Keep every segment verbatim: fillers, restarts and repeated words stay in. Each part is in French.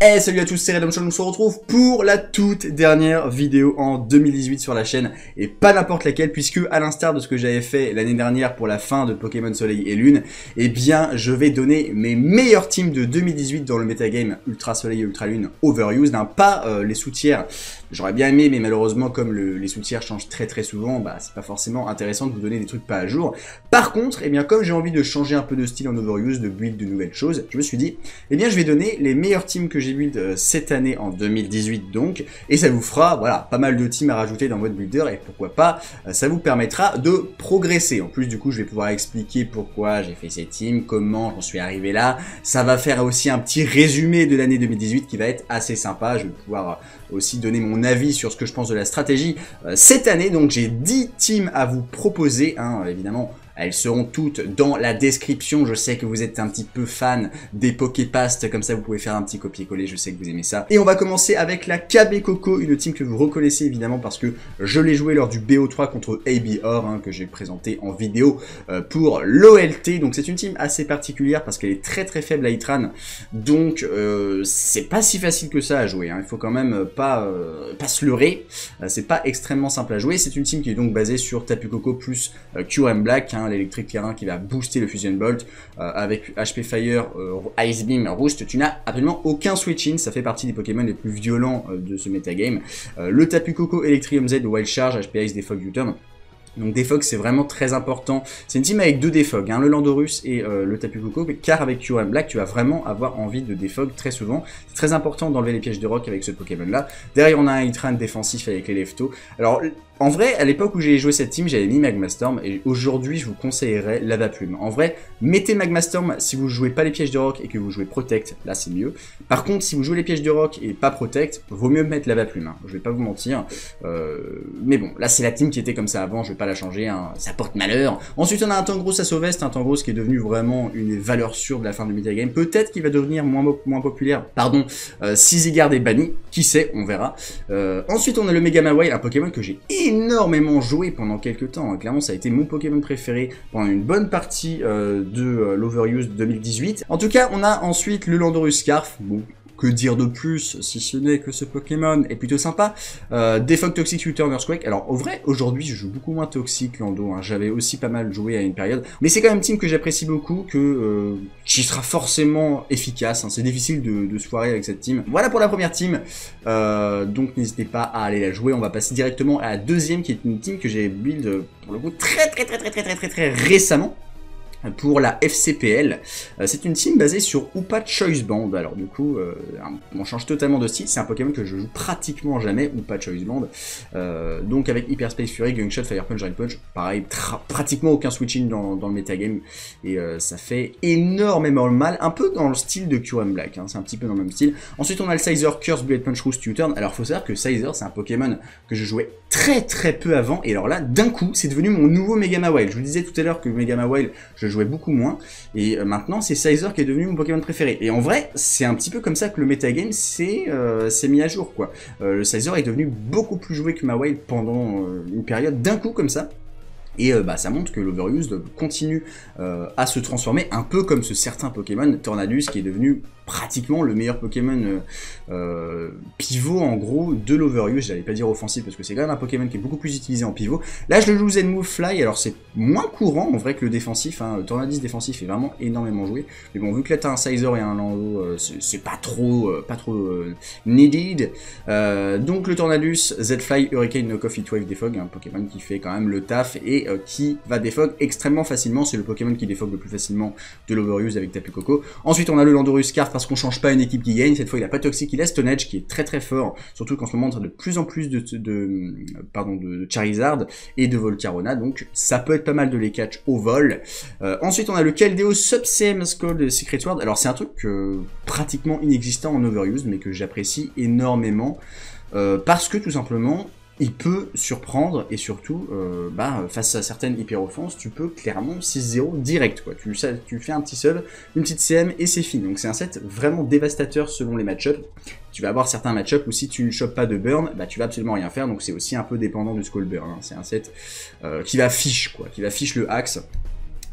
Hey, salut à tous, c'est Redemption, on se retrouve pour la toute dernière vidéo en deux mille dix-huit sur la chaîne, et pas n'importe laquelle, puisque à l'instar de ce que j'avais fait l'année dernière pour la fin de Pokémon Soleil et Lune, eh bien je vais donner mes meilleures teams de deux mille dix-huit dans le metagame Ultra Soleil et Ultra Lune Overused, hein, pas euh, les sous-tiers. J'aurais bien aimé, mais malheureusement comme le, les sous-tiers changent très très souvent, bah c'est pas forcément intéressant de vous donner des trucs pas à jour. Par contre, eh bien comme j'ai envie de changer un peu de style en Overused, de build de nouvelles choses, je me suis dit, eh bien je vais donner les meilleures teams que j'ai build euh, cette année en deux mille dix-huit donc, et ça vous fera voilà pas mal de teams à rajouter dans votre builder, et pourquoi pas, euh, ça vous permettra de progresser. En plus du coup je vais pouvoir expliquer pourquoi j'ai fait ces teams, comment j'en suis arrivé là. Ça va faire aussi un petit résumé de l'année deux mille dix-huit qui va être assez sympa. Je vais pouvoir aussi donner mon avis sur ce que je pense de la stratégie euh, cette année. Donc j'ai dix teams à vous proposer, hein, évidemment. Elles seront toutes dans la description. Je sais que vous êtes un petit peu fan des Poképast, comme ça vous pouvez faire un petit copier-coller, je sais que vous aimez ça. Et on va commencer avec la K B Coco, une team que vous reconnaissez évidemment parce que je l'ai joué lors du B O trois contre A B Or, hein, que j'ai présenté en vidéo euh, pour l'O L T. Donc c'est une team assez particulière parce qu'elle est très très faible à Hitran, donc euh, c'est pas si facile que ça à jouer, hein. Il faut quand même pas, euh, pas se leurrer, euh, c'est pas extrêmement simple à jouer. C'est une team qui est donc basée sur Tapu Koko plus euh, Q R M Black, hein, l'électrique terrain qui va booster le Fusion Bolt, euh, avec H P Fire, euh, Ice Beam, Roost. Tu n'as absolument aucun switch-in, ça fait partie des Pokémon les plus violents euh, de ce metagame. Euh, le Tapu Koko Electrium Z, Wild Charge, H P Ice, Defog, U-Turn. Donc Defog c'est vraiment très important. C'est une team avec deux Defog, hein, le Landorus et euh, le Tapu Koko, car avec Q R M Black tu vas vraiment avoir envie de Defog très souvent. C'est très important d'enlever les pièges de rock avec ce Pokémon là. Derrière on a un Hitran défensif avec les Lefto. Alors en vrai, à l'époque où j'ai joué cette team, j'avais mis Magma Storm, et aujourd'hui je vous conseillerais Lava Plume. En vrai, mettez Magma Storm si vous jouez pas les pièges de rock et que vous jouez Protect, là c'est mieux. Par contre, si vous jouez les pièges de rock et pas Protect, vaut mieux mettre Lava Plume, hein. Je vais pas vous mentir. Euh, mais bon, là c'est la team qui était comme ça avant, je vais pas la changer, hein. Ça porte malheur. Ensuite on a un Tangros à Sauvest, un Tangros qui est devenu vraiment une valeur sûre de la fin du metagame. Peut-être qu'il va devenir moins, moins populaire, pardon, euh, si Zygarde est banni, qui sait, on verra. Euh, ensuite on a le Mega Mawile, un Pokémon que j'ai énormément joué pendant quelques temps, hein. Clairement ça a été mon Pokémon préféré pendant une bonne partie euh, de euh, l'Overused deux mille dix-huit. En tout cas on a ensuite le Landorus Scarf. Bon, que dire de plus si ce n'est que ce Pokémon est plutôt sympa. euh, Defog, Toxic, U-Turn, Earthquake. Alors au vrai aujourd'hui je joue beaucoup moins Toxic Lando, hein. J'avais aussi pas mal joué à une période, mais c'est quand même une team que j'apprécie beaucoup, que euh, qui sera forcément efficace, hein. C'est difficile de, de se foirer avec cette team. Voilà pour la première team, euh, donc n'hésitez pas à aller la jouer. On va passer directement à la deuxième qui est une team que j'ai build pour le coup très très très très très très très très récemment pour la F C P L. Euh, c'est une team basée sur Hoopa Choice Band. Alors du coup, euh, on change totalement de style. C'est un Pokémon que je joue pratiquement jamais, Hoopa Choice Band. Euh, donc avec Hyper Space Fury, Gungshot, Fire Punch, Rain Punch, pareil, pratiquement aucun switching dans, dans le metagame. Et euh, ça fait énormément mal, un peu dans le style de Q R M Black, hein. C'est un petit peu dans le même style. Ensuite on a le Sizer, Curse, Bullet Punch, Roost, U-Turn. Alors faut savoir que Sizer c'est un Pokémon que je jouais très très peu avant. Et alors là, d'un coup, c'est devenu mon nouveau Mega Mawile. Je vous disais tout à l'heure que Mega Mawile, je jouais beaucoup moins, et euh, maintenant c'est Sizer qui est devenu mon Pokémon préféré. Et en vrai c'est un petit peu comme ça que le metagame s'est euh, mis à jour, quoi. Euh, le Sizer est devenu beaucoup plus joué que Mawile pendant euh, une période, d'un coup comme ça. Et euh, bah, ça montre que l'Overused continue euh, à se transformer, un peu comme ce certain Pokémon Tornadus qui est devenu pratiquement le meilleur Pokémon euh, euh, pivot en gros de l'Overused. J'allais pas dire offensif parce que c'est quand même un Pokémon qui est beaucoup plus utilisé en pivot. Là je le joue Zenmove Fly, alors c'est moins courant en vrai que le défensif, hein. Le Tornadus défensif est vraiment énormément joué. Mais bon, vu que là t'as un Sizer et un Lando, euh, c'est pas trop euh, pas trop euh, needed. Euh, donc le Tornadus, Z-Fly, Hurricane, Knockoff, Heatwave, Defog, un Pokémon qui fait quand même le taf et euh, qui va Defog extrêmement facilement. C'est le Pokémon qui Defog le plus facilement de l'Overused avec Tapu Koko. Ensuite on a le Landorus Scarf parce qu'on change pas une équipe qui gagne. Cette fois il a pas Toxic, il a Stone Edge qui est très très fort, surtout qu'en ce moment on a de plus en plus de, de, de pardon de Charizard et de Volcarona, donc ça peut être pas mal de les catch au vol. Euh, ensuite on a le Keldeo Sub-C M Skull Secret Sword. Alors c'est un truc euh, pratiquement inexistant en Overused mais que j'apprécie énormément euh, parce que tout simplement il peut surprendre, et surtout, euh, bah, face à certaines hyper-offenses, tu peux clairement six zéro direct, quoi. Tu, ça, tu fais un petit sub, une petite C M, et c'est fini. Donc c'est un set vraiment dévastateur selon les match-ups. Tu vas avoir certains match-ups où si tu ne chopes pas de burn, bah tu vas absolument rien faire, donc c'est aussi un peu dépendant du Skull Burn, hein. C'est un set euh, qui va fiche, quoi, qui va fiche le axe.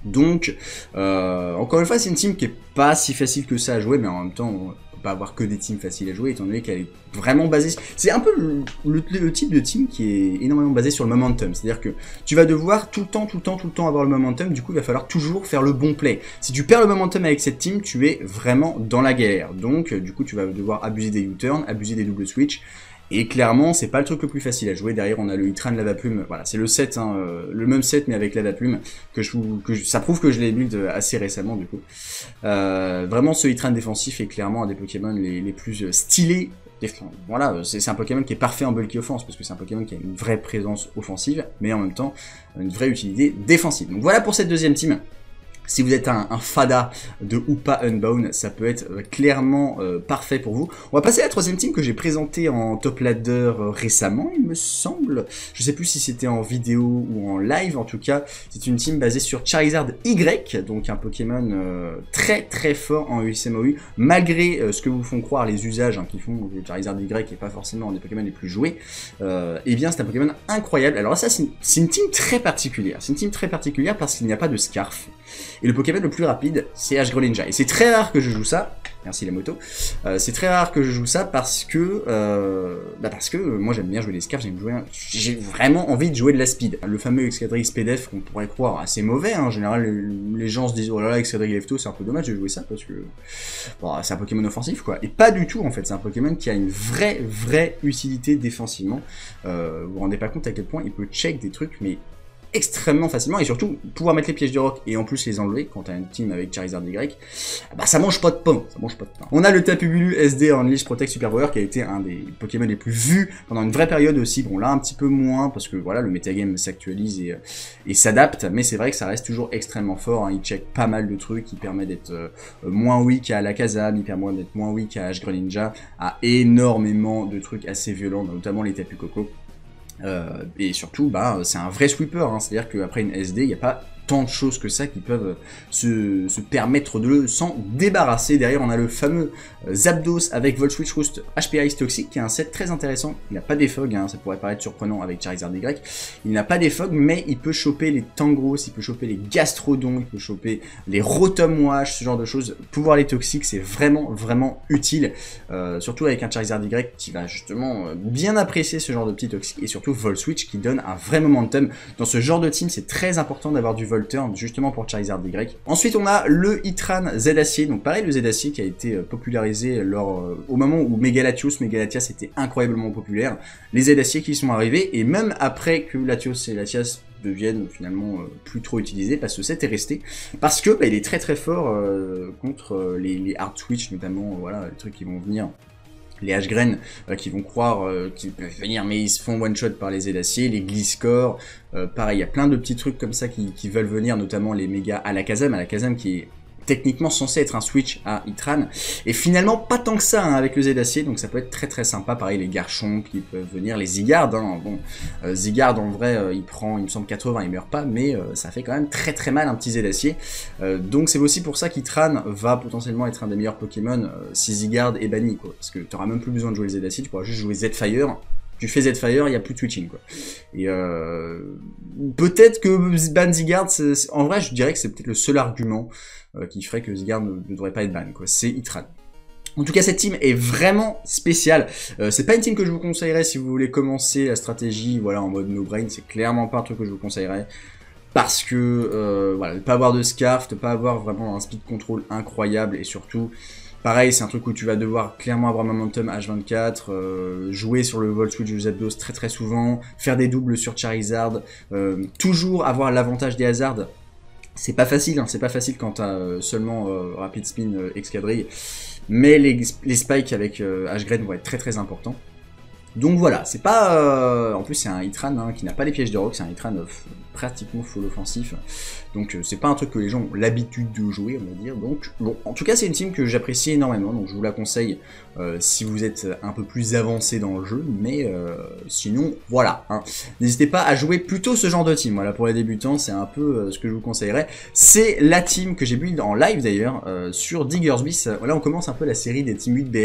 Donc, euh, encore une fois, c'est une team qui est pas si facile que ça à jouer, mais en même temps, on peut pas avoir que des teams faciles à jouer, étant donné qu'elle est vraiment basée... C'est un peu le, le, le type de team qui est énormément basé sur le momentum, c'est-à-dire que tu vas devoir tout le temps, tout le temps, tout le temps avoir le momentum, du coup, il va falloir toujours faire le bon play. Si tu perds le momentum avec cette team, tu es vraiment dans la galère. Donc, du coup, tu vas devoir abuser des U-turns, abuser des double switch. Et clairement, c'est pas le truc le plus facile à jouer. Derrière, on a le Itran Lavaplume. Voilà, c'est le set, hein, euh, le même set, mais avec Lavaplume. Que je, que je, ça prouve que je l'ai build assez récemment, du coup. Euh, vraiment, ce Itran défensif est clairement un des Pokémon les, les plus stylés. Voilà, c'est un Pokémon qui est parfait en bulky offense, parce que c'est un Pokémon qui a une vraie présence offensive, mais en même temps, une vraie utilité défensive. Donc voilà pour cette deuxième team. Si vous êtes un, un fada de Hoopa Unbound, ça peut être euh, clairement euh, parfait pour vous. On va passer à la troisième team que j'ai présentée en top ladder euh, récemment, il me semble. Je sais plus si c'était en vidéo ou en live, en tout cas, c'est une team basée sur Charizard Y, donc un Pokémon euh, très très fort en U S M O U, malgré euh, ce que vous font croire les usages hein, qui font que Charizard Y n'est pas forcément un des Pokémon les plus joués. Euh, et bien c'est un Pokémon incroyable. Alors ça c'est une, une team très particulière, c'est une team très particulière parce qu'il n'y a pas de Scarf. Et le Pokémon le plus rapide, c'est H-Greninja. Et c'est très rare que je joue ça. Merci la moto. Euh, c'est très rare que je joue ça parce que, euh, bah parce que euh, moi j'aime bien jouer les Scarfs. J'ai vraiment envie de jouer de la speed. Le fameux Excadrill Speedef qu'on pourrait croire assez mauvais. Hein. En général, les, les gens se disent oh là là, Excadrill Lefto, c'est un peu dommage de jouer ça parce que bon, c'est un Pokémon offensif quoi. Et pas du tout en fait. C'est un Pokémon qui a une vraie vraie utilité défensivement. Euh, vous vous rendez pas compte à quel point il peut check des trucs mais extrêmement facilement et surtout pouvoir mettre les pièges du roc et en plus les enlever quand t'as une team avec Charizard Y, bah ça mange pas de pain, ça mange pas de pain. On a le Tapu Bulu S D Unleash Protect Super Power qui a été un des Pokémon les plus vus pendant une vraie période aussi. Bon là un petit peu moins parce que voilà le metagame s'actualise et, et s'adapte, mais c'est vrai que ça reste toujours extrêmement fort. Hein. Il check pas mal de trucs, il permet d'être euh, moins weak à Alakazam, il permet d'être moins weak à H-Greninja, à énormément de trucs assez violents, notamment les Tapu Koko. Euh, et surtout, bah, c'est un vrai sweeper, hein, c'est-à-dire qu'après une S D, il n'y a pas tant de choses que ça qui peuvent se, se permettre de s'en débarrasser. Derrière, on a le fameux Zapdos avec Volt Switch Roost H P Ice Toxic, qui est un set très intéressant. Il n'a pas d'effog, hein, ça pourrait paraître surprenant avec Charizard Y. Il n'a pas d'effog, mais il peut choper les Tangros, il peut choper les Gastrodons, il peut choper les Rotom Wash, ce genre de choses. Pouvoir les toxiques, c'est vraiment, vraiment utile. Euh, surtout avec un Charizard Y qui va justement bien apprécier ce genre de petits toxiques. Et surtout Volt Switch qui donne un vrai momentum. Dans ce genre de team, c'est très important d'avoir du Volt Turn, justement pour Charizard Y. Ensuite, on a le Itran Z Acier. Donc pareil, le Z Acier qui a été popularisé lors, euh, au moment où Megalatios, Megalatias était incroyablement populaire. Les Z Acier qui sont arrivés, et même après que Latios et Latias deviennent finalement euh, plus trop utilisés, parce que cet est resté. Parce que bah, il est très très fort euh, contre euh, les, les hard switch, notamment, euh, voilà, les trucs qui vont venir. Les H-Gren euh, qui vont croire euh, qu'ils peuvent venir mais ils se font one-shot par les Z-Acier, les Gliscor, euh, pareil, il y a plein de petits trucs comme ça qui, qui veulent venir, notamment les méga Alakazam, Alakazam qui est techniquement censé être un switch à Itran, et finalement pas tant que ça hein, avec le Z-Acier, donc ça peut être très très sympa. Pareil les Garchomp qui peuvent venir, les Zygarde, hein, bon, euh, Zygarde en vrai euh, il prend, il me semble quatre-vingts, il meurt pas, mais euh, ça fait quand même très très mal un petit Z-Acier, euh, donc c'est aussi pour ça qu'Itran va potentiellement être un des meilleurs Pokémon euh, si Zygarde est banni, quoi, parce que tu auras même plus besoin de jouer le Z-Acier, tu pourras juste jouer Z-Fire. Tu fais Z-Fire, il n'y a plus de switching, quoi. Et euh, peut-être que ban Zygarde, en vrai, je dirais que c'est peut-être le seul argument euh, qui ferait que Zygarde ne, ne devrait pas être ban, quoi. C'est Itran. En tout cas, cette team est vraiment spéciale. Euh, c'est pas une team que je vous conseillerais si vous voulez commencer la stratégie, voilà, en mode no-brain. C'est clairement pas un truc que je vous conseillerais. Parce que, euh, voilà, ne pas avoir de Scarf, ne pas avoir vraiment un speed control incroyable, et surtout... Pareil, c'est un truc où tu vas devoir clairement avoir momentum H vingt-quatre, euh, jouer sur le Volt Switch de Zapdos très très souvent, faire des doubles sur Charizard, euh, toujours avoir l'avantage des hazards. C'est pas facile, hein, c'est pas facile quand t'as euh, seulement euh, Rapid Spin euh, Excadrill, mais les, les spikes avec euh, H-Gren vont être très très importants. Donc voilà, c'est pas... Euh... En plus c'est un Itran hein, qui n'a pas les pièges de rock, c'est un Itran euh, pratiquement full offensif. Donc euh, c'est pas un truc que les gens ont l'habitude de jouer, on va dire. Donc bon, en tout cas c'est une team que j'apprécie énormément, donc je vous la conseille euh, si vous êtes un peu plus avancé dans le jeu. Mais euh, sinon, voilà. Hein. N'hésitez pas à jouer plutôt ce genre de team. Voilà, pour les débutants, c'est un peu euh, ce que je vous conseillerais. C'est la team que j'ai build en live d'ailleurs, euh, sur Diggersby. Là on commence un peu la série des Team huit B L.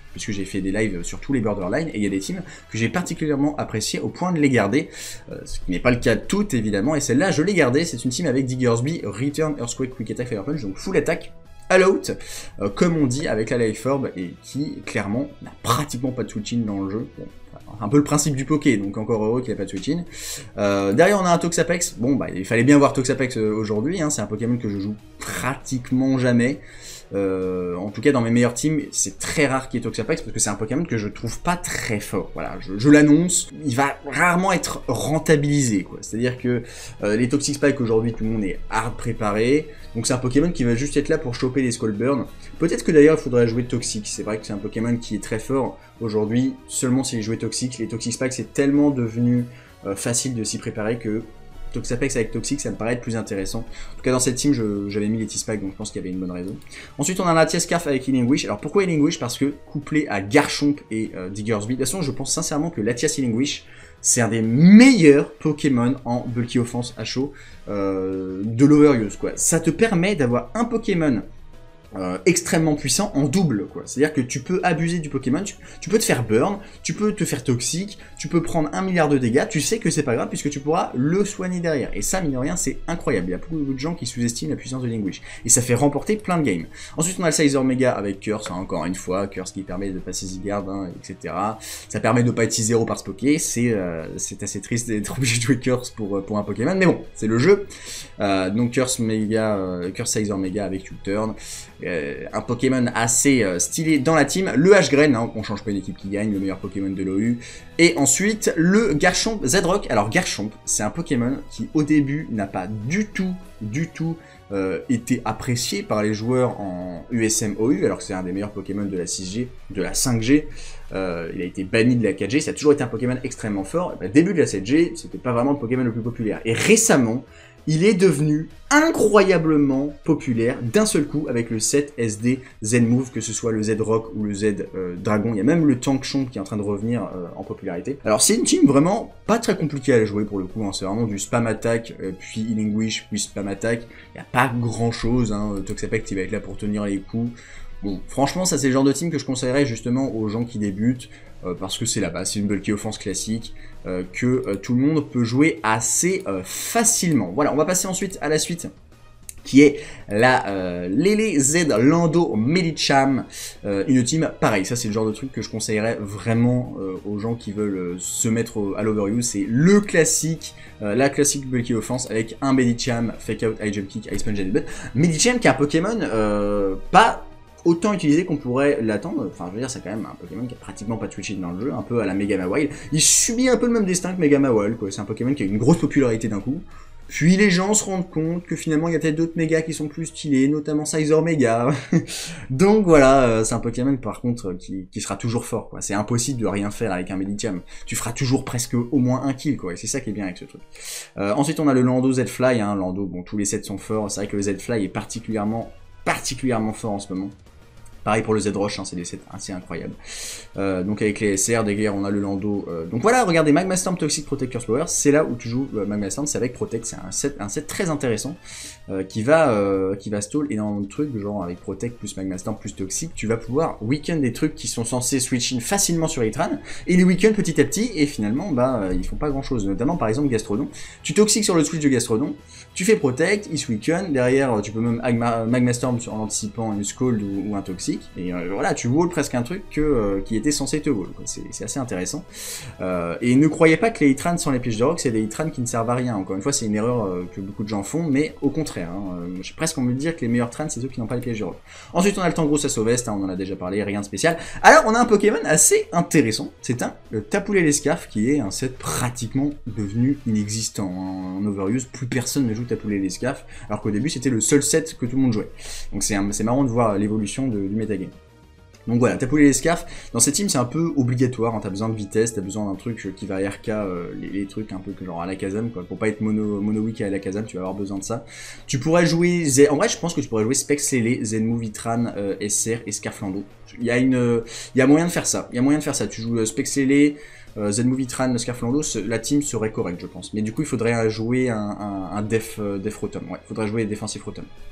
puisque j'ai fait des lives sur tous les borderlines, et il y a des teams que j'ai particulièrement appréciées au point de les garder, euh, ce qui n'est pas le cas de toutes évidemment, et celle-là je l'ai gardée, c'est une team avec Diggersby, Return, Earthquake, Quick Attack, Fire Punch, donc full attack, all out, euh, comme on dit avec la Life Orb, et qui clairement n'a pratiquement pas de switch-in dans le jeu. Bon, un peu le principe du poké, donc encore heureux qu'il n'y ait pas de switch-in. Euh, derrière on a un Toxapex, bon bah il fallait bien voir Toxapex euh, aujourd'hui, hein, c'est un Pokémon que je joue pratiquement jamais. Euh, en tout cas dans mes meilleurs teams, c'est très rare qu'il y ait Toxapex parce que c'est un Pokémon que je trouve pas très fort. Voilà, je, je l'annonce, il va rarement être rentabilisé, quoi. C'est-à-dire que euh, les Toxic Spike aujourd'hui tout le monde est hard préparé, donc c'est un Pokémon qui va juste être là pour choper les Skull Burn. Peut-être que d'ailleurs il faudrait jouer Toxic, c'est vrai que c'est un Pokémon qui est très fort aujourd'hui, seulement s'il jouait Toxic. Les Toxic Spike c'est tellement devenu euh, facile de s'y préparer que Toxapex avec Toxic, ça me paraît être plus intéressant. En tout cas, dans cette team, j'avais mis les T-Spike, donc je pense qu'il y avait une bonne raison. Ensuite, on a un Latias Scarf avec Healing Wish. Alors, pourquoi Healing Wish? Parce que, couplé à Garchomp et euh, Diggersby, de toute façon, je pense sincèrement que Latias Healing Wish, c'est un des meilleurs Pokémon en Bulky Offense à chaud euh, de l'Overuse, quoi. Ça te permet d'avoir un Pokémon Euh, extrêmement puissant en double, quoi. C'est-à-dire que tu peux abuser du Pokémon, tu, tu peux te faire burn, tu peux te faire toxique, tu peux prendre un milliard de dégâts, tu sais que c'est pas grave puisque tu pourras le soigner derrière. Et ça, mine de rien, c'est incroyable. Il y a beaucoup de gens qui sous-estiment la puissance de Language. Et ça fait remporter plein de games. Ensuite, on a le Sizer Mega avec Curse, hein, encore une fois, Curse qui permet de passer Zygarde, hein, et cetera. Ça permet de pas être six zéro par ce Poké, c'est euh, c'est assez triste d'être obligé de jouer Curse pour, pour un Pokémon, mais bon, c'est le jeu. Euh, donc Curse Mega, euh, Curse Sizer Mega avec U-Turn. Euh, un Pokémon assez euh, stylé dans la team, le H-Grain, hein, on change pas une équipe qui gagne, le meilleur Pokémon de l'O U, et ensuite le Garchomp Z-Rock. Alors Garchomp, c'est un Pokémon qui au début n'a pas du tout, du tout euh, été apprécié par les joueurs en U S M O U, alors que c'est un des meilleurs Pokémon de la six G, de la cinq G, euh, il a été banni de la quatre G, ça a toujours été un Pokémon extrêmement fort, et bah, début de la sept G, c'était pas vraiment le Pokémon le plus populaire, et récemment, il est devenu incroyablement populaire d'un seul coup avec le set S D Z-Move, que ce soit le Z-Rock ou le Z-Dragon. Il y a même le Tankchomp qui est en train de revenir euh, en popularité. Alors c'est une team vraiment pas très compliquée à jouer pour le coup, hein. C'est vraiment du spam attack, euh, puis Healing Wish, puis spam attack. Il n'y a pas grand chose, hein. Toxapex qui va être là pour tenir les coups. Bon, franchement, ça c'est le genre de team que je conseillerais justement aux gens qui débutent, euh, parce que c'est la base, c'est une bulky offense classique, euh, que euh, tout le monde peut jouer assez euh, facilement. Voilà, on va passer ensuite à la suite, qui est la euh, Lele Z Lando Medicham, euh, une team pareil, ça c'est le genre de truc que je conseillerais vraiment euh, aux gens qui veulent euh, se mettre au, à l'overuse, c'est le classique, euh, la classique bulky offense avec un Medicham, Fake Out, High Jump Kick, Ice Punch, Headbutt. Medicham qui est un Pokémon euh, pas autant utilisé qu'on pourrait l'attendre, enfin je veux dire c'est quand même un Pokémon qui a pratiquement pas de switch dans le jeu, un peu à la Mega Mawile. Il subit un peu le même destin que Mega Mawile, quoi. C'est un Pokémon qui a une grosse popularité d'un coup, puis les gens se rendent compte que finalement il y a peut-être d'autres mégas qui sont plus stylés, notamment Sizer Mega. Donc voilà, c'est un Pokémon par contre qui, qui sera toujours fort, quoi. C'est impossible de rien faire avec un Medicham. Tu feras toujours presque au moins un kill, quoi, et c'est ça qui est bien avec ce truc. Euh, ensuite on a le Lando Z-Fly, hein. Lando, bon tous les sets sont forts, c'est vrai que le Z-Fly est particulièrement particulièrement fort en ce moment. Pareil pour le Z-Roche, hein, c'est des sets assez incroyables. Euh, donc avec les S R, derrière on a le Lando. Euh, donc voilà, regardez, Magma Storm Toxic Protect Curse Power, c'est là où tu joues euh, Magma Storm, c'est avec Protect, c'est un set, un set très intéressant euh, qui va euh, qui va stall énormément de trucs, genre avec Protect plus Magma Storm plus Toxic, tu vas pouvoir weekend des trucs qui sont censés switch in facilement sur Heatran, et les weekend petit à petit, et finalement bah euh, ils font pas grand chose, notamment par exemple Gastrodon. Tu Toxic sur le switch de Gastrodon, tu fais Protect, il weekend, derrière tu peux même Magma, Magma Storm en anticipant une Scald ou, ou un Toxic. Et euh, voilà, tu walls presque un truc que, euh, qui était censé te wall. C'est assez intéressant. Euh, et ne croyez pas que les Heatran sans les pièges de rock, c'est des Heatran qui ne servent à rien. Encore une fois, c'est une erreur euh, que beaucoup de gens font, mais au contraire. Hein, euh, J'ai presque envie de dire que les meilleurs Trans, c'est ceux qui n'ont pas les pièges de rock. Ensuite, on a le Tangrowth à Sauvest, hein, on en a déjà parlé, rien de spécial. Alors, on a un Pokémon assez intéressant. C'est un le Tapu Lele Scarf qui est un set pratiquement devenu inexistant. Hein. En Overuse, plus personne ne joue Tapu Lele Scarf, alors qu'au début, c'était le seul set que tout le monde jouait. Donc c'est marrant de voir l'évolution du metagame. Donc voilà, Tapu Lele Scarf, dans cette team c'est un peu obligatoire, hein, t'as besoin de vitesse, t'as besoin d'un truc qui va R K euh, les, les trucs un peu que genre à la Kazam, quoi, pour pas être mono, mono weak à la Kazam, tu vas avoir besoin de ça. Tu pourrais jouer, Z... en vrai je pense que tu pourrais jouer Specs Lele, Z-Move, Heatran, euh, S R et Scarflando. Il y a une, euh, il y a moyen de faire ça, il y a moyen de faire ça, tu joues euh, Specs Lele, euh, Z-Move, Heatran, Scarflando, la team serait correcte je pense, mais du coup il faudrait jouer un, un, un Def, euh, Def Rotom, ouais, il faudrait jouer Défensif Rotom.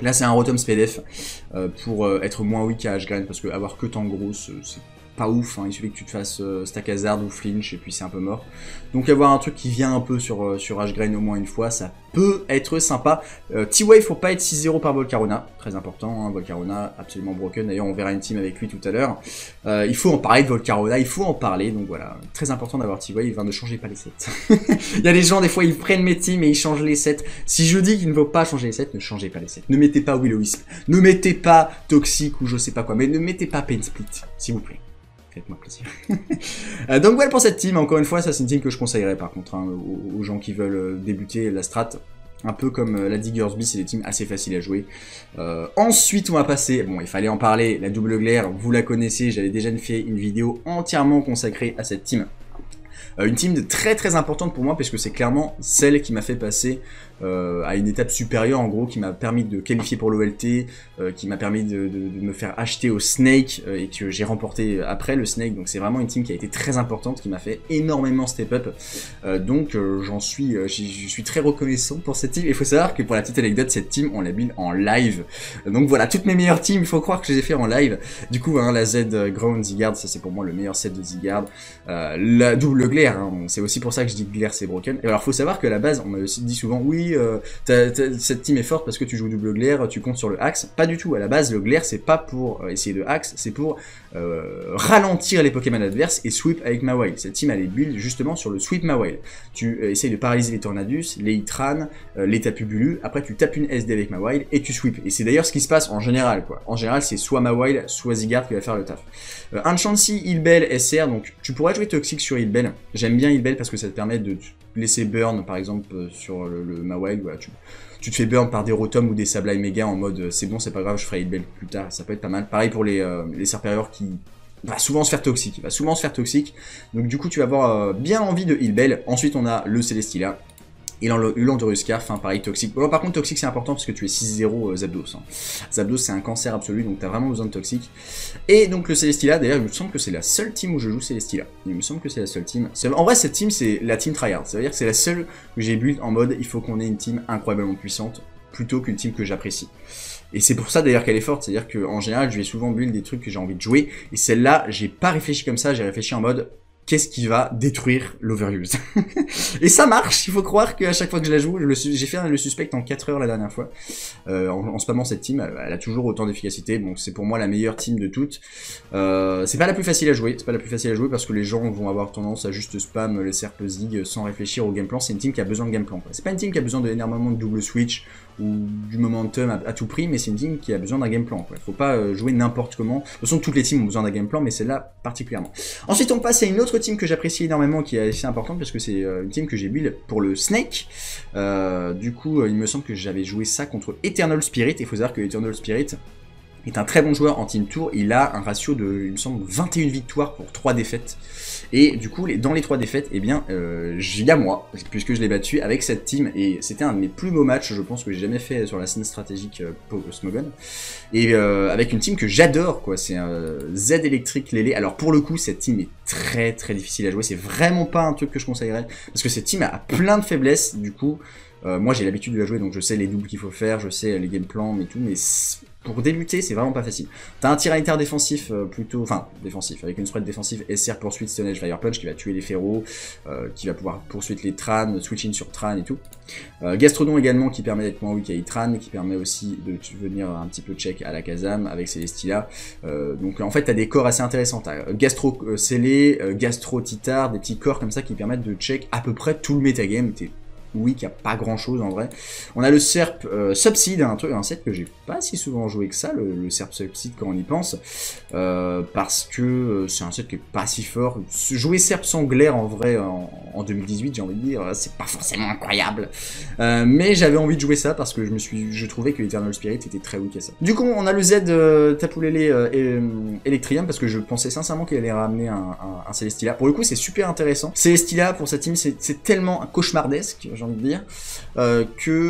Là c'est un Rotom Spedef euh, pour euh, être moins weak à H-Grain, parce que avoir que Tangrowth c'est pas ouf, hein. Il suffit que tu te fasses euh, Stack Hazard ou Flinch et puis c'est un peu mort. Donc avoir un truc qui vient un peu sur, euh, sur H-Grain au moins une fois, ça peut être sympa. Euh, T-Wave, faut pas être six zéro par Volcarona, très important, hein. Volcarona absolument broken, d'ailleurs on verra une team avec lui tout à l'heure. Euh, il faut en parler de Volcarona, il faut en parler, donc voilà, très important d'avoir T-Wave, hein, ne changez pas les sets. Il y a des gens, des fois ils prennent mes teams et ils changent les sets. Si je dis qu'il ne faut pas changer les sets, ne changez pas les sets. Ne mettez pas Will-O-Wisp, ne mettez pas Toxic ou je sais pas quoi, mais ne mettez pas Pain Split, s'il vous plaît. Faites-moi plaisir. euh, donc voilà pour cette team, encore une fois, ça c'est une team que je conseillerais par contre, hein, aux, aux gens qui veulent euh, débuter la strat. Un peu comme euh, la Diggersby, c'est des teams assez faciles à jouer. Euh, ensuite, on va passer, bon il fallait en parler, la double glaire, vous la connaissez, j'avais déjà fait une vidéo entièrement consacrée à cette team. Euh, une team de très très importante pour moi, parce que c'est clairement celle qui m'a fait passer euh, à une étape supérieure, en gros, qui m'a permis de qualifier pour l'O L T, euh, qui m'a permis de, de, de me faire acheter au Snake, euh, et que j'ai remporté après le Snake. Donc c'est vraiment une team qui a été très importante, qui m'a fait énormément step up. Euh, donc euh, j'en suis, euh, je suis très reconnaissant pour cette team. Il faut savoir que pour la petite anecdote, cette team, on l'a build en live. Donc voilà, toutes mes meilleures teams, il faut croire que je les ai fait en live. Du coup, hein, la Z Ground Zygarde, ça c'est pour moi le meilleur set de Zygarde. Euh, la double glaire, hein, c'est aussi pour ça que je dis que glaire c'est broken. Et alors faut savoir que à la base, on m'a aussi dit souvent, oui, euh, t'as, t'as, cette team est forte parce que tu joues double glaire, tu comptes sur le axe. Pas du tout, à la base, le glaire c'est pas pour euh, essayer de axe, c'est pour euh, ralentir les Pokémon adverses et sweep avec Mawile. Cette team elle est build justement sur le sweep Mawile. Tu euh, essayes de paralyser les Tornadus, les Hitran, euh, les Tapu Bulu, après tu tapes une S D avec Mawile et tu sweep. Et c'est d'ailleurs ce qui se passe en général, quoi. En général, c'est soit Mawile, soit Zygarde qui va faire le taf. Euh, Unchancy, Healbell, S R, donc tu pourrais jouer Toxic sur Healbell. J'aime bien Healbell parce que ça te permet de laisser burn par exemple euh, sur le, le Mawile, voilà, tu, tu te fais burn par des Rotom ou des Sableye Mega en mode euh, c'est bon, c'est pas grave, je ferai Healbell plus tard, ça peut être pas mal. Pareil pour les, euh, les Serperior qui va souvent se faire toxique, il va souvent se faire toxique, donc du coup tu vas avoir euh, bien envie de Healbell. Ensuite on a le Celesteela. Et Landorus Scarf, hein, pareil, Toxic. Bon, par contre, Toxic, c'est important parce que tu es six zéro euh, Zapdos. Hein. Zapdos, c'est un cancer absolu, donc t'as vraiment besoin de Toxic. Et donc, le Celesteela, d'ailleurs, il me semble que c'est la seule team où je joue Celesteela. Il me semble que c'est la seule team. En vrai, cette team, c'est la team tryhard. Ça veut dire que c'est la seule que j'ai build en mode, il faut qu'on ait une team incroyablement puissante, plutôt qu'une team que j'apprécie. Et c'est pour ça d'ailleurs qu'elle est forte, c'est-à-dire qu'en général, je vais souvent build des trucs que j'ai envie de jouer. Et celle-là, j'ai pas réfléchi comme ça, j'ai réfléchi en mode, qu'est-ce qui va détruire l'Overuse? Et ça marche, il faut croire qu'à chaque fois que je la joue, j'ai fait le suspect en quatre heures la dernière fois, euh, en, en spammant cette team, elle, elle a toujours autant d'efficacité, donc c'est pour moi la meilleure team de toutes. Euh, c'est pas la plus facile à jouer, c'est pas la plus facile à jouer parce que les gens vont avoir tendance à juste spam les Serp Zig sans réfléchir au game plan. C'est une team qui a besoin de game plan. C'est pas une team qui a besoin d'énormément de double switch ou du momentum à, à tout prix, mais c'est une team qui a besoin d'un game plan. Quoi. Faut pas euh, jouer n'importe comment. De toute façon, toutes les teams ont besoin d'un game plan, mais celle-là particulièrement. Ensuite, on passe à une autre team que j'apprécie énormément, qui est assez importante parce que c'est euh, une team que j'ai build pour le Snake. Euh, du coup, euh, il me semble que j'avais joué ça contre Eternal Spirit. Il faut savoir que Eternal Spirit est un très bon joueur en team tour, il a un ratio de, il me semble, vingt et une victoires pour trois défaites. Et du coup, les, dans les trois défaites, eh bien, euh, il y a moi, puisque je l'ai battu avec cette team, et c'était un de mes plus beaux matchs, je pense, que j'ai jamais fait sur la scène stratégique euh, Smogon. Et euh, avec une team que j'adore, quoi, c'est un euh, Z électrique Lélé. Alors pour le coup, cette team est très très difficile à jouer, c'est vraiment pas un truc que je conseillerais, parce que cette team a plein de faiblesses, du coup, euh, moi j'ai l'habitude de la jouer, donc je sais les doubles qu'il faut faire, je sais les game plans et tout, mais pour débuter, c'est vraiment pas facile. T'as un tyranitar défensif euh, plutôt, enfin défensif, avec une spread défensive S R poursuite Stone Edge Fire Punch qui va tuer les Féros, euh, qui va pouvoir poursuivre les Tran, switch in sur Tran et tout. Euh, Gastrodon également qui permet d'être moins weak à Tran, qui permet aussi de venir un petit peu check à la Kazam avec Celesteela. Euh, donc en fait t'as des corps assez intéressants. T'as Gastro euh, Scellé, euh, Gastro Titar, des petits corps comme ça qui permettent de check à peu près tout le metagame. Oui, qu'il n'y a pas grand chose en vrai. On a le Serp euh, Subside, un truc, un set que j'ai pas si souvent joué que ça, le, le Serp Subside quand on y pense, euh, parce que euh, c'est un set qui est pas si fort. Jouer Serp sans glaire en vrai en, en deux mille dix-huit, j'ai envie de dire, c'est pas forcément incroyable. Euh, mais j'avais envie de jouer ça parce que je me suis, je trouvais que Eternal Spirit était très weak à ça. Du coup, on a le Z euh, Tapu Lele euh, euh, Electrium parce que je pensais sincèrement qu'il allait ramener un, un, un Celesteela. Pour le coup, c'est super intéressant. Celesteela pour sa team, c'est tellement cauchemardesque, j'ai envie de dire, euh, que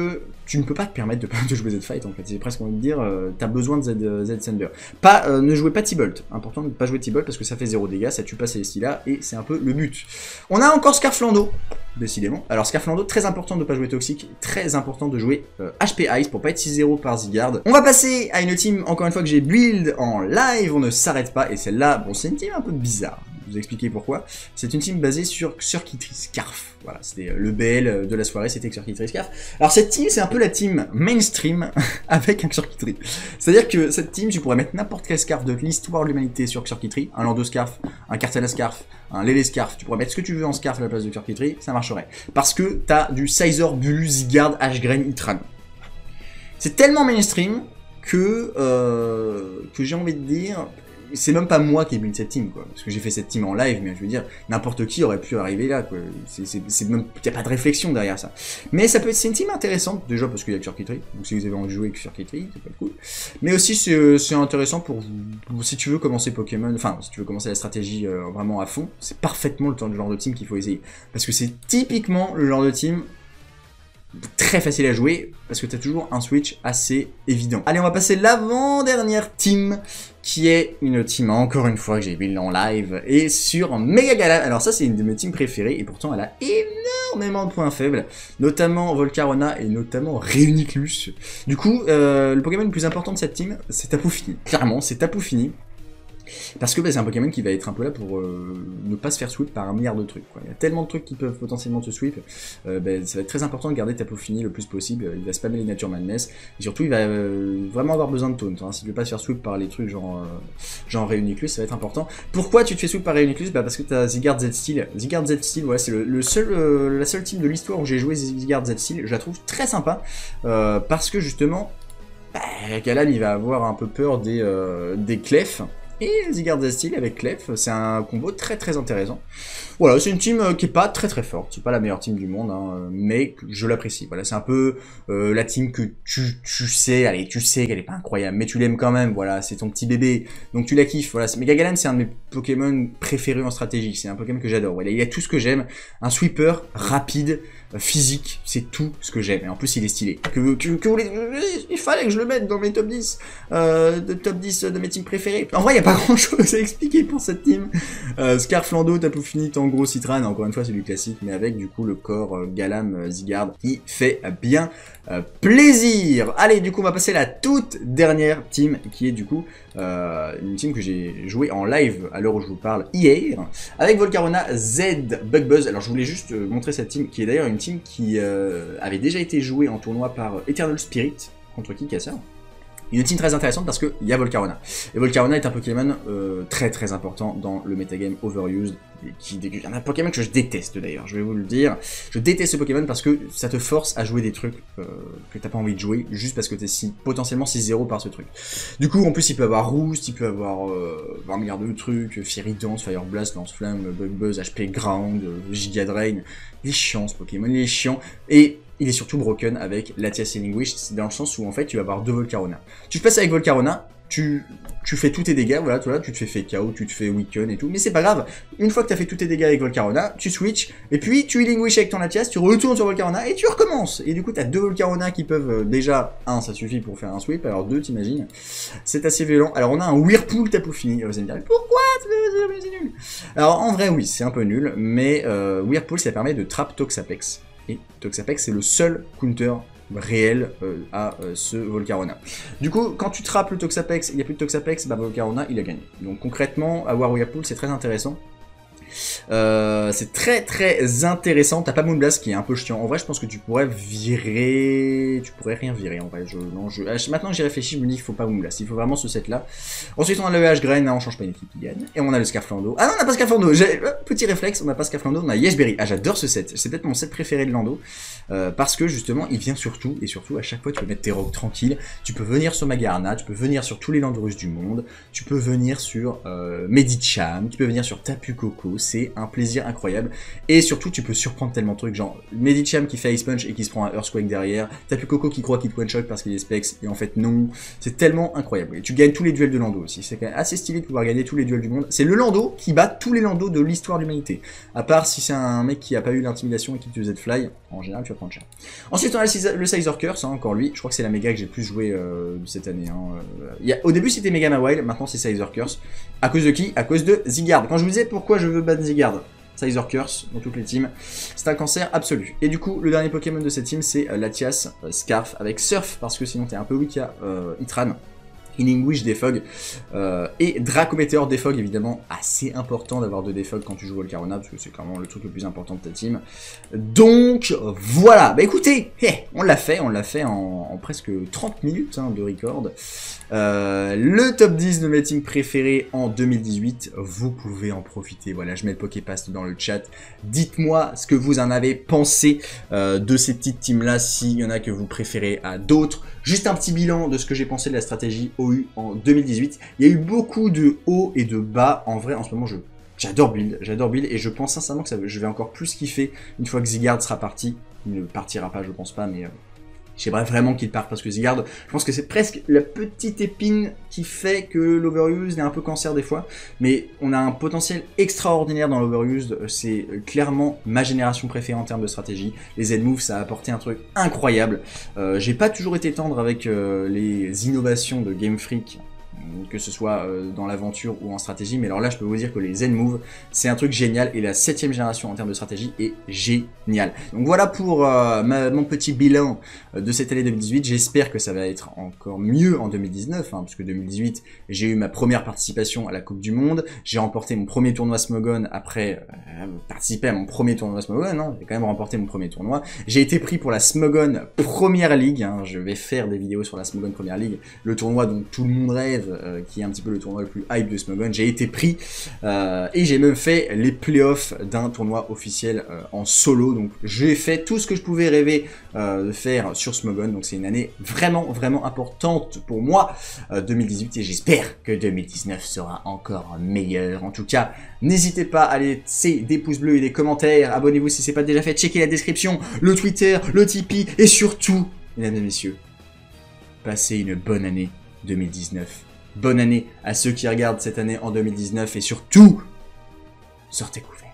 tu ne peux pas te permettre de, de jouer Z-Fight en fait, c'est presque envie de dire, euh, t'as besoin de Z, Z Thunder. Pas, euh, ne jouez pas T-Bolt, important de ne pas jouer T-Bolt parce que ça fait zéro dégâts, ça tue pas Celestia et c'est un peu le but. On a encore Scarflando, décidément. Alors Scarflando, très important de ne pas jouer Toxic, très important de jouer euh, H P Ice pour pas être six zéro par Zygarde. On va passer à une team, encore une fois, que j'ai build en live, on ne s'arrête pas, et celle-là, bon c'est une team un peu bizarre. Vous expliquer pourquoi. C'est une team basée sur Circuitry Scarf. Voilà, c'était le B L de la soirée, c'était Circuitry Scarf. Alors cette team, c'est un peu la team mainstream avec un Circuitry. C'est-à-dire que cette team, tu pourrais mettre n'importe quel scarf de l'histoire de l'humanité sur Circuitry, un Lando Scarf, un Kartana Scarf, un Lele Scarf, tu pourrais mettre ce que tu veux en scarf à la place de Circuitry, ça marcherait. Parce que t'as du Sizer, Bulu, Zygarde, H-Grain, Itran. C'est tellement mainstream que, euh, que j'ai envie de dire... C'est même pas moi qui ai build cette team, quoi. Parce que j'ai fait cette team en live, mais je veux dire, n'importe qui aurait pu arriver là, quoi. C'est même, y a pas de réflexion derrière ça. Mais ça peut être, c'est une team intéressante, déjà parce qu'il y a que Circuitry. Donc si vous avez envie de jouer avec Circuitry, c'est pas cool. Mais aussi, c'est intéressant pour, pour, si tu veux commencer Pokémon, enfin, si tu veux commencer la stratégie euh, vraiment à fond, c'est parfaitement le, temps, le genre de team qu'il faut essayer. Parce que c'est typiquement le genre de team très facile à jouer, parce que tu as toujours un switch assez évident. Allez, on va passer l'avant-dernière team, qui est une team, encore une fois, que j'ai build en live, et sur Mega Galan. Alors ça, c'est une de mes teams préférées, et pourtant, elle a énormément de points faibles, notamment Volcarona, et notamment Reuniclus. Du coup, euh, le Pokémon le plus important de cette team, c'est Tapu Fini. Clairement, c'est Tapu Fini. Parce que bah, c'est un Pokémon qui va être un peu là pour euh, ne pas se faire sweep par un milliard de trucs, quoi. Il y a tellement de trucs qui peuvent potentiellement te sweep, euh, bah, ça va être très important de garder Tapu Fini le plus possible. Il va spammer les Nature Madness, et surtout il va euh, vraiment avoir besoin de taunt, hein. Si tu veux pas te faire sweep par les trucs genre, euh, genre Reuniclus, ça va être important. Pourquoi tu te fais sweep par Reuniclus? Bah parce que t'as Zygarde Z-Steel. Zygarde Z-Steel, voilà, c'est le, le seul, euh, la seule team de l'histoire où j'ai joué Zygarde Z-Steel. Je la trouve très sympa, euh, parce que justement, bah, Galan il va avoir un peu peur des, euh, des Clef. Et Zygarde Z-Steel avec Clef, c'est un combo très très intéressant. Voilà, c'est une team qui est pas très très forte, c'est pas la meilleure team du monde, hein, mais je l'apprécie. Voilà, c'est un peu euh, la team que tu, tu sais, allez, tu sais qu'elle est pas incroyable, mais tu l'aimes quand même, voilà, c'est ton petit bébé, donc tu la kiffes. Voilà, Mega Galan, c'est un de mes Pokémon préférés en stratégie, c'est un Pokémon que j'adore. Voilà, il y a tout ce que j'aime, un sweeper rapide, physique, c'est tout ce que j'aime, et en plus il est stylé. Que, que, que vous voulez, il fallait que je le mette dans mes top dix, euh, de top dix de mes teams préférés. En vrai, il n'y a pas grand chose à expliquer pour cette team. Euh, Scarflando, Tapu Fini, Tango, Citran, encore une fois c'est du classique, mais avec du coup le corps euh, Galam, euh, Zygarde, qui fait bien euh, plaisir. Allez, du coup on va passer à la toute dernière team, qui est du coup euh, une team que j'ai joué en live à l'heure où je vous parle hier, avec Volcarona, Z, Bugbuzz. Alors je voulais juste euh, montrer cette team, qui est d'ailleurs une team qui euh, avait déjà été jouée en tournoi par euh, Eternal Spirit, contre Kikasa. Une team très intéressante parce qu'il y a Volcarona. Et Volcarona est un Pokémon euh, très très important dans le metagame Overused. Qui, il y en a un Pokémon que je déteste d'ailleurs, je vais vous le dire. Je déteste ce Pokémon parce que ça te force à jouer des trucs euh, que t'as pas envie de jouer, juste parce que t'es si, potentiellement six zéro par ce truc. Du coup, en plus, il peut avoir Roost, il peut avoir euh, vingt milliards de trucs, Fiery Dance, Fire Blast, Lance-Flamme, Bug-Buzz, H P Ground, euh, Giga Drain. Il est chiant ce Pokémon, il est chiant. Et il est surtout broken avec Latias Healing Wish, dans le sens où en fait tu vas avoir deux Volcarona. Tu te passes avec Volcarona, tu, tu fais tous tes dégâts, voilà, toi, tu te fais fake out, tu te fais weaken et tout, mais c'est pas grave. Une fois que tu as fait tous tes dégâts avec Volcarona, tu switch, et puis tu Healing Wish avec ton Latias, tu retournes sur Volcarona et tu recommences. Et du coup tu as deux Volcarona qui peuvent, euh, déjà, un ça suffit pour faire un sweep, alors deux t'imagines, c'est assez violent. Alors on a un Whirlpool Tapu Fini, vous allez me dire, pourquoi c'est nul? Alors en vrai oui, c'est un peu nul, mais euh, Whirlpool ça permet de trap Toxapex. Et Toxapex c'est le seul counter réel euh, à euh, ce Volcarona. Du coup, quand tu trappes le Toxapex, il n'y a plus de Toxapex, bah Volcarona il a gagné. Donc concrètement, avoir Whirlpool c'est très intéressant. Euh, c'est très très intéressant. T'as pas Moonblast qui est un peu chiant. En vrai, je pense que tu pourrais virer. Tu pourrais rien virer en vrai. Je... Non, je... Maintenant que j'y réfléchi, je me dis qu'il faut pas Moonblast. Il faut vraiment ce set là. Ensuite, on a le H-Grain. On change pas une équipe qui gagne. Et on a le Scarflando. Ah non, on n'a pas Scarflando. Petit réflexe, on n'a pas Scarflando. On a Yesberry. Ah, j'adore ce set. C'est peut-être mon set préféré de Lando. Euh, parce que justement, il vient surtout. Et surtout, à chaque fois, tu peux mettre tes rocs tranquilles. Tu peux venir sur Magarna. Tu peux venir sur tous les Landorus du monde. Tu peux venir sur euh, Medicham. Tu peux venir sur Tapu Koko. c'est un plaisir incroyable. Et surtout, tu peux surprendre tellement de trucs, genre Medicham qui fait Ice Punch et qui se prend un Earthquake derrière, Tapu Koko qui croit qu'il te one-shot parce qu'il est Specs, et en fait non, c'est tellement incroyable. Et tu gagnes tous les duels de Lando aussi, c'est quand même assez stylé de pouvoir gagner tous les duels du monde. C'est le Lando qui bat tous les Lando de l'histoire de l'humanité. À part si c'est un mec qui a pas eu l'intimidation et qui te Z fly, en général tu vas prendre cher. Ensuite on a le Sizer Curse, hein, encore lui, je crois que c'est la méga que j'ai le plus joué euh, cette année. Hein. Il y a, au début c'était Mega Mawile, maintenant c'est Sizer Curse. À cause de qui? À cause de Zygarde. Quand je vous disais pourquoi je veux ban Zygarde, Sizer Curse dans toutes les teams, c'est un cancer absolu. Et du coup, le dernier Pokémon de cette team, c'est euh, Latias euh, Scarf avec Surf, parce que sinon t'es un peu weak à euh, Itran. Healing Wish, Defog, euh, et Dracometeor, Defog, évidemment, assez important d'avoir de Defog quand tu joues Volcarona, parce que c'est clairement le truc le plus important de ta team. Donc, voilà, bah écoutez, hey, on l'a fait, on l'a fait en, en presque trente minutes hein, de record. Euh, le top dix de mes teams préférés en deux mille dix-huit, vous pouvez en profiter, voilà, je mets le Poképast dans le chat. Dites-moi ce que vous en avez pensé euh, de ces petites teams-là, s'il y en a que vous préférez à d'autres. Juste un petit bilan de ce que j'ai pensé de la stratégie O U en deux mille dix-huit. Il y a eu beaucoup de hauts et de bas. En vrai, en ce moment, je j'adore build, j'adore build, et je pense sincèrement que ça, je vais encore plus kiffer une fois que Zygarde sera parti. Il ne partira pas, je pense pas, mais... Euh... J'aimerais vraiment qu'il parte parce que Zygarde, je pense que c'est presque la petite épine qui fait que l'overuse est un peu cancer des fois. Mais on a un potentiel extraordinaire dans l'overuse. C'est clairement ma génération préférée en termes de stratégie. Les Z-moves, ça a apporté un truc incroyable. Euh, J'ai pas toujours été tendre avec euh, les innovations de Game Freak, que ce soit euh, dans l'aventure ou en stratégie, mais alors là je peux vous dire que les Zen Move c'est un truc génial, et la septième génération en termes de stratégie est géniale. Donc voilà pour euh, ma, mon petit bilan de cette année deux mille dix-huit, j'espère que ça va être encore mieux en deux mille dix-neuf, hein, parce que deux mille dix-huit j'ai eu ma première participation à la Coupe du Monde, j'ai remporté mon premier tournoi Smogon après euh, participer à mon premier tournoi Smogon, hein, j'ai quand même remporté mon premier tournoi, j'ai été pris pour la Smogon Première League, hein, je vais faire des vidéos sur la Smogon Première League, le tournoi dont tout le monde rêve, Euh, qui est un petit peu le tournoi le plus hype de Smogon. J'ai été pris euh, et j'ai même fait les playoffs d'un tournoi officiel euh, en solo. Donc j'ai fait tout ce que je pouvais rêver euh, de faire sur Smogon. Donc c'est une année vraiment vraiment importante pour moi, euh, deux mille dix-huit, et j'espère que deux mille dix-neuf sera encore meilleur. En tout cas, n'hésitez pas à laisser des pouces bleus et des commentaires. Abonnez-vous si c'est pas déjà fait. Checkez la description, le Twitter, le Tipeee, et surtout, mesdames et messieurs, passez une bonne année deux mille dix-neuf. Bonne année à ceux qui regardent cette année en deux mille dix-neuf, et surtout, sortez couverts.